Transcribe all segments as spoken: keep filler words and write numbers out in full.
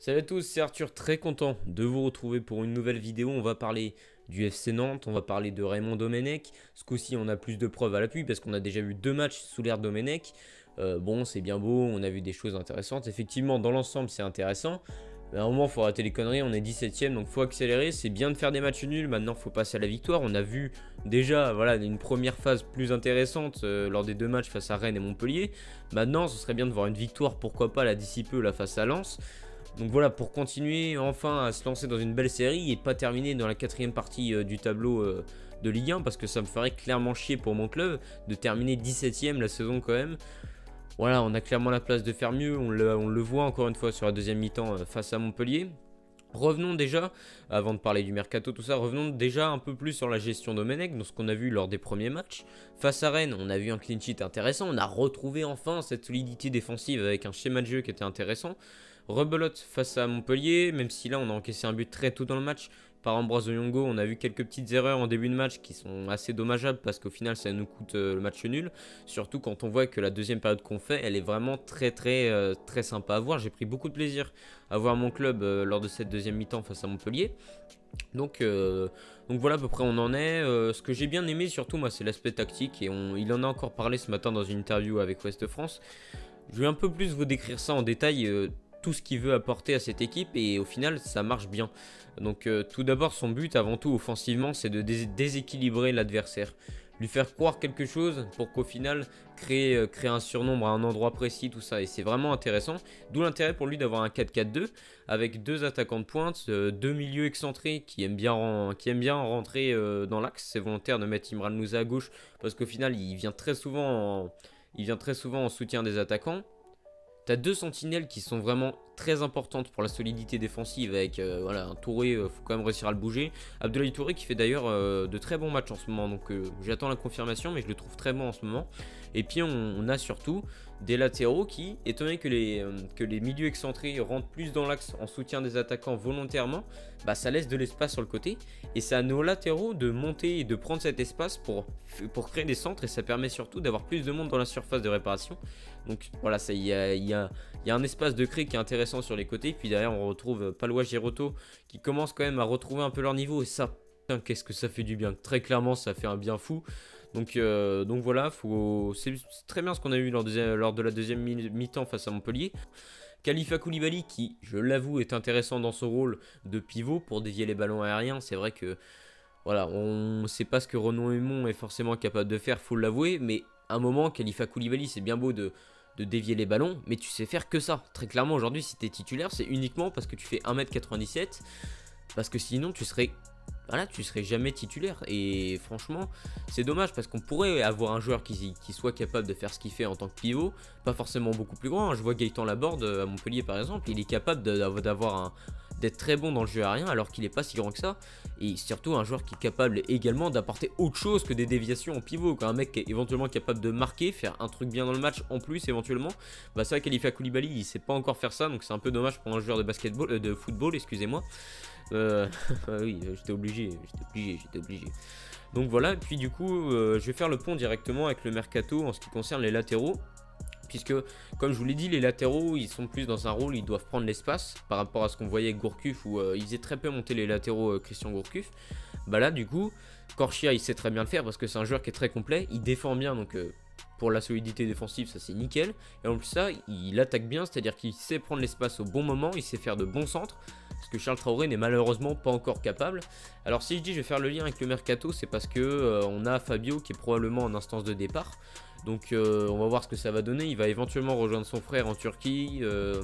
Salut à tous, c'est Arthur, très content de vous retrouver pour une nouvelle vidéo. On va parler du F C Nantes, on va parler de Raymond Domenech. Ce coup-ci, on a plus de preuves à l'appui parce qu'on a déjà vu deux matchs sous l'ère Domenech. Euh, bon, c'est bien beau, on a vu des choses intéressantes. Effectivement, dans l'ensemble, c'est intéressant. Mais à un moment, il faut arrêter les conneries, on est dix-septième, donc il faut accélérer. C'est bien de faire des matchs nuls, maintenant il faut passer à la victoire. On a vu déjà voilà, une première phase plus intéressante euh, lors des deux matchs face à Rennes et Montpellier. Maintenant, ce serait bien de voir une victoire, pourquoi pas là d'ici peu, là face à Lens. Donc voilà, pour continuer enfin à se lancer dans une belle série et pas terminer dans la quatrième partie euh, du tableau euh, de Ligue un, parce que ça me ferait clairement chier pour mon club de terminer dix-septième la saison quand même. Voilà, on a clairement la place de faire mieux, on le, on le voit encore une fois sur la deuxième mi-temps euh, face à Montpellier. Revenons déjà, avant de parler du mercato, tout ça, revenons déjà un peu plus sur la gestion Domenech, dans ce qu'on a vu lors des premiers matchs. Face à Rennes, on a vu un clean sheet intéressant, on a retrouvé enfin cette solidité défensive avec un schéma de jeu qui était intéressant. Rebelote face à Montpellier, même si là on a encaissé un but très tôt dans le match par Ambroise Oyongo, on a vu quelques petites erreurs en début de match qui sont assez dommageables parce qu'au final ça nous coûte euh, le match nul. Surtout quand on voit que la deuxième période qu'on fait, elle est vraiment très très euh, très sympa à voir. J'ai pris beaucoup de plaisir à voir mon club euh, lors de cette deuxième mi-temps face à Montpellier. Donc, euh, donc voilà à peu près on en est. Euh, ce que j'ai bien aimé surtout moi c'est l'aspect tactique et on, il en a encore parlé ce matin dans une interview avec Ouest France. Je vais un peu plus vous décrire ça en détail. Euh, tout ce qu'il veut apporter à cette équipe et au final ça marche bien. Donc euh, tout d'abord son but avant tout offensivement c'est de dés déséquilibrer l'adversaire, lui faire croire quelque chose pour qu'au final créer, euh, créer un surnombre à un endroit précis, tout ça, et c'est vraiment intéressant, d'où l'intérêt pour lui d'avoir un quatre quatre deux avec deux attaquants de pointe, euh, deux milieux excentrés qui aiment bien, qui aiment bien rentrer euh, dans l'axe. C'est volontaire de mettre Imran Louza à gauche parce qu'au final il vient très souvent en, il vient très souvent en soutien des attaquants. T'as deux sentinelles qui sont vraiment très importantes pour la solidité défensive avec euh, voilà, un Touré, il euh, faut quand même réussir à le bouger. Abdoulaye Touré qui fait d'ailleurs euh, de très bons matchs en ce moment, donc euh, j'attends la confirmation mais je le trouve très bon en ce moment. Et puis on, on a surtout des latéraux qui, étant donné que les, euh, que les milieux excentrés rentrent plus dans l'axe en soutien des attaquants volontairement, bah ça laisse de l'espace sur le côté et c'est à nos latéraux de monter et de prendre cet espace pour, pour créer des centres et ça permet surtout d'avoir plus de monde dans la surface de réparation. Donc voilà, il y a, y, a, y a un espace de cré qui est intéressant sur les côtés. Puis derrière on retrouve Palois Giroto qui commence quand même à retrouver un peu leur niveau et ça, qu'est-ce que ça fait du bien. Très clairement ça fait un bien fou. Donc, euh, donc voilà, c'est très bien ce qu'on a eu lors de, lors de la deuxième mi-temps face à Montpellier. Khalifa Koulibaly qui, je l'avoue, est intéressant dans son rôle de pivot pour dévier les ballons aériens. C'est vrai que voilà, on ne sait pas ce que Renaud Aymon est forcément capable de faire, faut l'avouer. Mais à un moment, Khalifa Koulibaly, c'est bien beau de, de dévier les ballons, mais tu sais faire que ça. Très clairement, aujourd'hui, si tu es titulaire, c'est uniquement parce que tu fais un mètre quatre-vingt-dix-sept. Parce que sinon, tu serais... Voilà, tu serais jamais titulaire et franchement c'est dommage parce qu'on pourrait avoir un joueur qui, qui soit capable de faire ce qu'il fait en tant que pivot, pas forcément beaucoup plus grand, hein. Je vois Gaëtan Laborde à Montpellier par exemple, il est capable d'avoir un d'être très bon dans le jeu aérien alors qu'il n'est pas si grand que ça, et surtout un joueur qui est capable également d'apporter autre chose que des déviations en pivot, quand un mec qui est éventuellement capable de marquer, faire un truc bien dans le match en plus éventuellement, bah ça Khalifa Koulibaly il sait pas encore faire ça, donc c'est un peu dommage pour un joueur de basketball, euh, de football excusez-moi. Euh, oui, j'étais obligé, j'étais obligé, j'étais obligé. Donc voilà, et puis du coup, euh, je vais faire le pont directement avec le mercato en ce qui concerne les latéraux. Puisque, comme je vous l'ai dit, les latéraux, ils sont plus dans un rôle, ils doivent prendre l'espace par rapport à ce qu'on voyait avec Gourcuff où euh, ils faisaient très peu monter les latéraux euh, Christian Gourcuff. Bah là, du coup, Corchia, il sait très bien le faire parce que c'est un joueur qui est très complet, il défend bien, donc... Euh, pour la solidité défensive, ça c'est nickel. Et en plus ça, il attaque bien, c'est-à-dire qu'il sait prendre l'espace au bon moment, il sait faire de bons centres, ce que Charles Traoré n'est malheureusement pas encore capable. Alors si je dis je vais faire le lien avec le mercato, c'est parce que euh, on a Fabio qui est probablement en instance de départ. Donc euh, on va voir ce que ça va donner. Il va éventuellement rejoindre son frère en Turquie. Euh,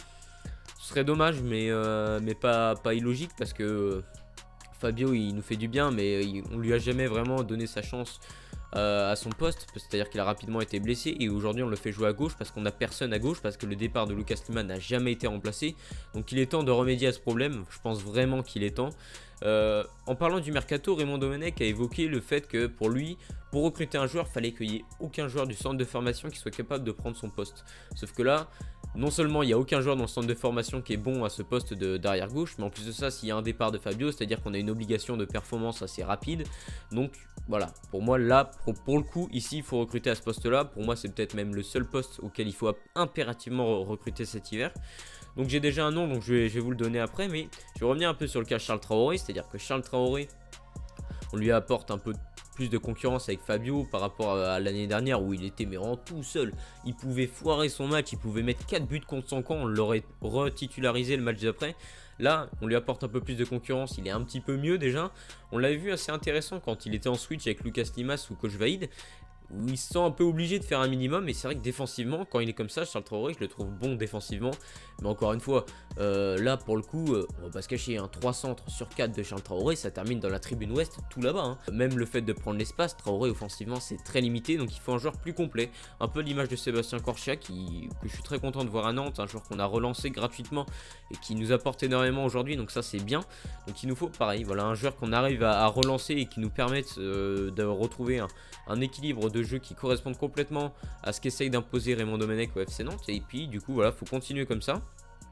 ce serait dommage, mais, euh, mais pas, pas illogique parce que euh, Fabio il nous fait du bien, mais il, on lui a jamais vraiment donné sa chance Euh, à son poste, c'est-à-dire qu'il a rapidement été blessé et aujourd'hui on le fait jouer à gauche parce qu'on n'a personne à gauche, parce que le départ de Lucas Lima n'a jamais été remplacé, donc il est temps de remédier à ce problème, je pense vraiment qu'il est temps. Euh, en parlant du mercato, Raymond Domenech a évoqué le fait que pour lui, pour recruter un joueur, il fallait qu'il n'y ait aucun joueur du centre de formation qui soit capable de prendre son poste, sauf que là, non seulement il n'y a aucun joueur dans le centre de formation qui est bon à ce poste d'arrière gauche, mais en plus de ça, s'il y a un départ de Fabio, c'est-à-dire qu'on a une obligation de performance assez rapide. Donc voilà, pour moi là, pour, pour le coup, ici, il faut recruter à ce poste-là. Pour moi, c'est peut-être même le seul poste auquel il faut impérativement recruter cet hiver. Donc j'ai déjà un nom, donc je vais, je vais vous le donner après, mais je vais revenir un peu sur le cas Charles Traoré, c'est-à-dire que Charles Traoré, on lui apporte un peu plus de concurrence avec Fabio par rapport à, à l'année dernière où il était mais vraiment tout seul. Il pouvait foirer son match, il pouvait mettre quatre buts contre son camp, on l'aurait retitularisé le match d'après. Là, on lui apporte un peu plus de concurrence, il est un petit peu mieux déjà. On l'avait vu assez intéressant quand il était en switch avec Lucas Limas ou Coach Vaïd, où il se sent un peu obligé de faire un minimum. Et c'est vrai que défensivement, quand il est comme ça, Charles Traoré, je le trouve bon défensivement. Mais encore une fois, euh, là pour le coup, euh, on va pas se cacher, hein, trois centres sur quatre de Charles Traoré, ça termine dans la tribune ouest, tout là-bas. Hein. Même le fait de prendre l'espace, Traoré offensivement c'est très limité, donc il faut un joueur plus complet. Un peu l'image de Sébastien Corchia, qui, que je suis très content de voir à Nantes, un joueur qu'on a relancé gratuitement et qui nous apporte énormément aujourd'hui, donc ça c'est bien. Donc il nous faut pareil, voilà, un joueur qu'on arrive à, à relancer et qui nous permette euh, de retrouver un, un équilibre de jeu qui corresponde complètement à ce qu'essaye d'imposer Raymond Domenech au F C Nantes. Et puis du coup voilà, faut continuer comme ça.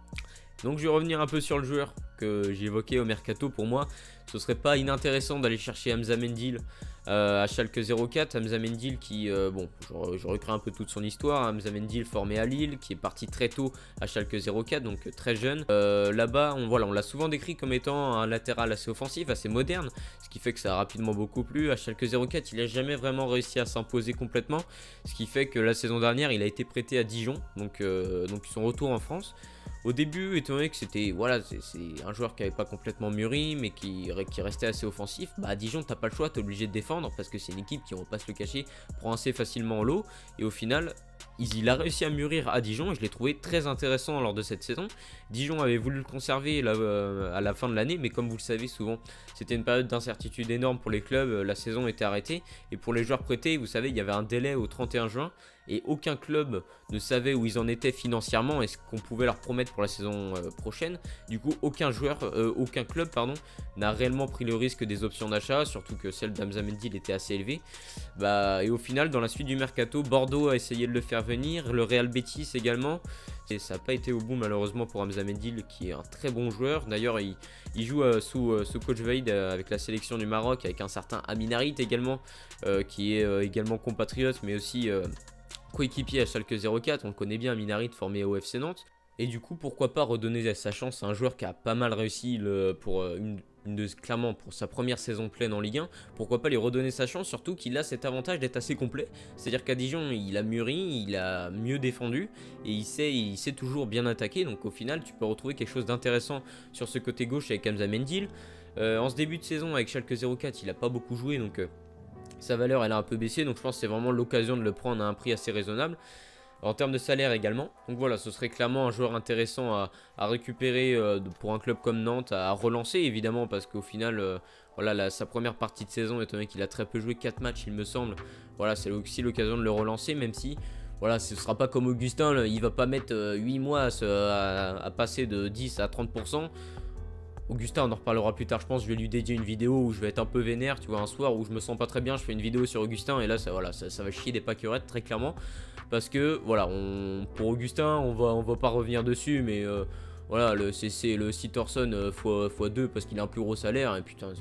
Donc je vais revenir un peu sur le joueur que j'ai évoqué au mercato. Pour moi, ce serait pas inintéressant d'aller chercher Hamza Mendil euh, à Schalke zéro quatre. Hamza Mendil qui, euh, bon, je, je recrée un peu toute son histoire. Hamza Mendil formé à Lille, qui est parti très tôt à Schalke zéro quatre, donc très jeune. Euh, Là-bas, on, voilà, on l'a souvent décrit comme étant un latéral assez offensif, assez moderne, ce qui fait que ça a rapidement beaucoup plu. À Schalke zéro quatre, il n'a jamais vraiment réussi à s'imposer complètement, ce qui fait que la saison dernière, il a été prêté à Dijon, donc, euh, donc son retour en France. Au début, étant donné que c'était voilà, c'est un joueur qui n'avait pas complètement mûri, mais qui, qui restait assez offensif, bah à Dijon, t'as pas le choix, t'es obligé de défendre, parce que c'est une équipe qui, on va pas se le cacher, prend assez facilement en lot. Et au final, il a réussi à mûrir à Dijon, et je l'ai trouvé très intéressant lors de cette saison. Dijon avait voulu le conserver là, euh, à la fin de l'année, mais comme vous le savez souvent, c'était une période d'incertitude énorme pour les clubs, la saison était arrêtée, et pour les joueurs prêtés, vous savez, il y avait un délai au trente et un juin, et aucun club ne savait où ils en étaient financièrement et ce qu'on pouvait leur promettre pour la saison euh, prochaine. Du coup, aucun joueur, euh, aucun club pardon, n'a réellement pris le risque des options d'achat, surtout que celle d'Hamza Mendil était assez élevée. Bah, et au final, dans la suite du mercato, Bordeaux a essayé de le faire venir, le Real Betis également. Et ça n'a pas été au bout malheureusement pour Hamza Mendil, qui est un très bon joueur. D'ailleurs, il, il joue euh, sous, euh, sous Coach Vaïd euh, avec la sélection du Maroc, avec un certain Amin Harit également, euh, qui est euh, également compatriote, mais aussi euh, coéquipier à Schalke zéro quatre. On le connaît bien, Amin Harit, formé au F C Nantes. Et du coup, pourquoi pas redonner sa chance à un joueur qui a pas mal réussi le, pour une, une de, clairement pour sa première saison pleine en Ligue un. Pourquoi pas lui redonner sa chance, surtout qu'il a cet avantage d'être assez complet. C'est-à-dire qu'à Dijon, il a mûri, il a mieux défendu et il sait, il sait toujours bien attaquer. Donc au final, tu peux retrouver quelque chose d'intéressant sur ce côté gauche avec Hamza Mendil. Euh, en ce début de saison avec Schalke zéro quatre, il n'a pas beaucoup joué, donc euh, sa valeur elle a un peu baissé. Donc je pense que c'est vraiment l'occasion de le prendre à un prix assez raisonnable. En termes de salaire également. Donc voilà, ce serait clairement un joueur intéressant à, à récupérer euh, pour un club comme Nantes, à relancer évidemment, parce qu'au final, euh, voilà, la, sa première partie de saison, étant donné qu'il a très peu joué, quatre matchs il me semble, voilà, c'est aussi l'occasion de le relancer, même si, voilà, ce ne sera pas comme Augustin, là, il va pas mettre euh, huit mois à, se, à, à passer de dix à trente pour cent. Augustin, on en reparlera plus tard, je pense, je vais lui dédier une vidéo où je vais être un peu vénère, tu vois, un soir où je me sens pas très bien, je fais une vidéo sur Augustin, et là, ça, voilà, ça, ça va chier des pâquerettes, très clairement. Parce que voilà, on, pour Augustin, on va, on va pas revenir dessus, mais euh, voilà, c'est le Sitterson euh, fois deux parce qu'il a un plus gros salaire. Et putain,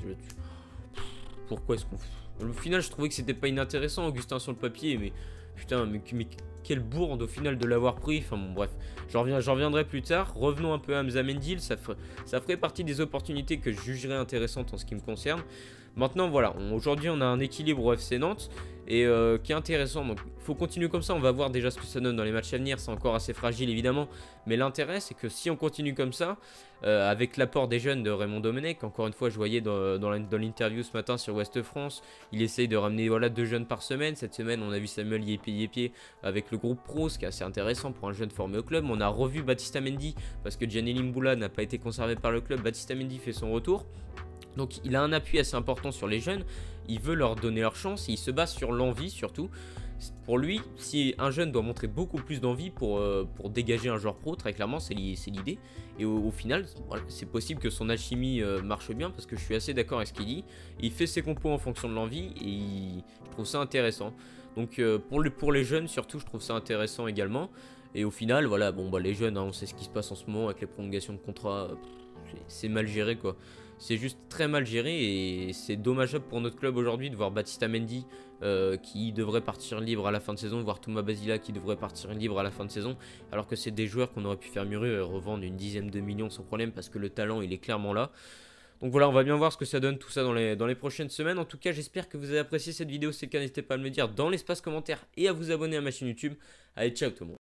pourquoi est-ce qu'on. Au final, je trouvais que c'était pas inintéressant, Augustin, sur le papier, mais putain, mais, mais quelle bourde au final de l'avoir pris. Enfin bon, bref, j'en reviens, j'en reviendrai plus tard. Revenons un peu à Hamza Mendil, ça, fer, ça ferait partie des opportunités que je jugerais intéressantes en ce qui me concerne. Maintenant, voilà, aujourd'hui, on a un équilibre au F C Nantes et euh, qui est intéressant. Donc, il faut continuer comme ça. On va voir déjà ce que ça donne dans les matchs à venir. C'est encore assez fragile, évidemment. Mais l'intérêt, c'est que si on continue comme ça, euh, avec l'apport des jeunes de Raymond Domenech, encore une fois, je voyais dans, dans l'interview ce matin sur Ouest France, il essaye de ramener voilà, deux jeunes par semaine. Cette semaine, on a vu Samuel Yépé-Yépé avec le groupe Pro, ce qui est assez intéressant pour un jeune formé au club. On a revu Baptista Mendy parce que Gianelli Mboula n'a pas été conservé par le club. Baptista Mendy fait son retour. Donc il a un appui assez important sur les jeunes, il veut leur donner leur chance, et il se base sur l'envie surtout. Pour lui, si un jeune doit montrer beaucoup plus d'envie pour, euh, pour dégager un joueur pro, très clairement c'est l'idée. Et au, au final, voilà, c'est possible que son alchimie euh, marche bien, parce que je suis assez d'accord avec ce qu'il dit. Il fait ses compos en fonction de l'envie, et il, je trouve ça intéressant. Donc euh, pour, le, pour les jeunes surtout, je trouve ça intéressant également. Et au final, voilà, bon, bah, les jeunes, hein, on sait ce qui se passe en ce moment avec les prolongations de contrat. C'est mal géré, quoi. C'est juste très mal géré et c'est dommageable pour notre club aujourd'hui de voir Baptista Mendy euh, qui devrait partir libre à la fin de saison, voir Thomas Basila qui devrait partir libre à la fin de saison, alors que c'est des joueurs qu'on aurait pu faire mûrir et revendre une dizaine de millions sans problème parce que le talent il est clairement là. Donc voilà, on va bien voir ce que ça donne tout ça dans les, dans les prochaines semaines. En tout cas, j'espère que vous avez apprécié cette vidéo. Si c'est le cas, n'hésitez pas à me le dire dans l'espace commentaire et à vous abonner à ma chaîne YouTube. Allez, ciao tout le monde.